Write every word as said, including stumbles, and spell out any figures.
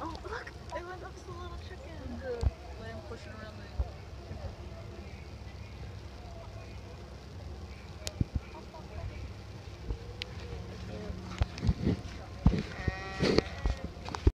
Oh, look! It went up to the little chicken.